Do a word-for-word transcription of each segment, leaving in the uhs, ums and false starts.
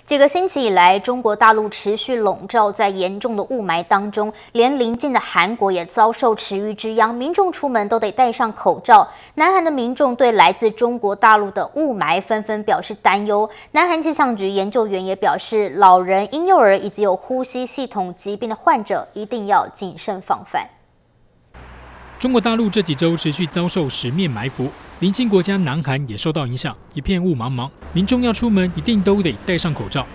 几个星期以来，中国大陆持续笼罩在严重的雾霾当中，连邻近的韩国也遭受池鱼之殃，民众出门都得戴上口罩。南韩的民众对来自中国大陆的雾霾纷纷表示担忧。南韩气象局研究员也表示，老人、婴幼儿以及有呼吸系统疾病的患者一定要谨慎防范。 中国大陆这几周持续遭受十面埋伏，邻近国家南韩也受到影响，一片雾茫茫，民众要出门一定都得戴上口罩。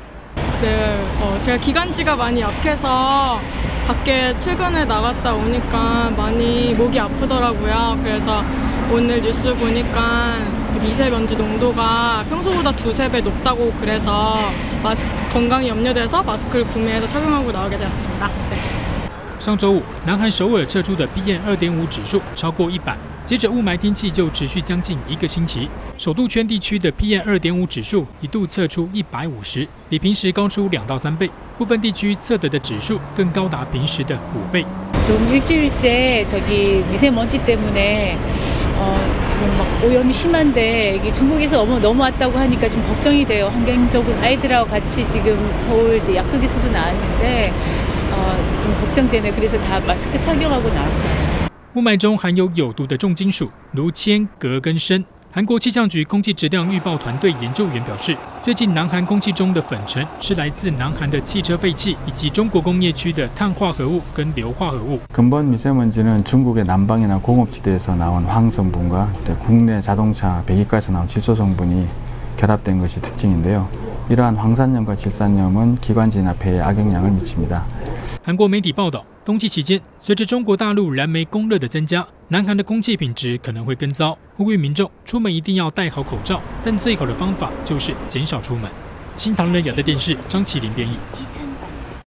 네, 어, 제가 기관지가 많이 약해서 밖에 최근에 나갔다 오니까 많이 목이 아프더라고요. 그래서 오늘 뉴스 보니까 그 미세먼지 농도가 평소보다 두세 배 높다고 그래서 마스, 건강이 염려돼서 마스크를 구매해서 착용하고 나오게 되었습니다. 네. 上周五，南韩首尔测出的 P M 二点五 指数超过一百，接着雾霾天气就持续将近一个星期。首都圈地区的 P M 二点五 指数一度测出一百五十，比平时高出两到三倍。部分地区测得的指数更高达平时的五倍。 좀 일주일째 저기 미세먼지 때문에 어, 지금 막 오염이 심한데 이게 중국에서 너무 넘어왔다고 하니까 좀 걱정이 돼요. 환경적으로 아이들하고 같이 지금 서울 이제 약속이 있어서 나왔는데 어, 좀 걱정되네. 그래서 다 마스크 착용하고 나왔어요. 雾霾中含有有毒的重金属，如铅、镉跟砷。 韩国气象局空气质量预报团队研究员表示，最近南韩空气中的粉尘是来自南韩的汽车废气以及中国工业区的碳化合物跟硫化合物。 근본 미세먼지는 중국의 남방이나 공업지대에서 나온 황성분과 국내 자동차 배기가에서 나온 질소 성분이 결합된 것이 특징인데요. 이러한 황산염과 질산염은 기관지나 폐에 악영향을 미칩니다. 韩国媒体报道，冬季期间，随着中国大陆燃煤供热的增加，南韩的空气品质可能会更糟，呼吁民众出门一定要戴好口罩，但最好的方法就是减少出门。新唐人亚太电视张启林编译。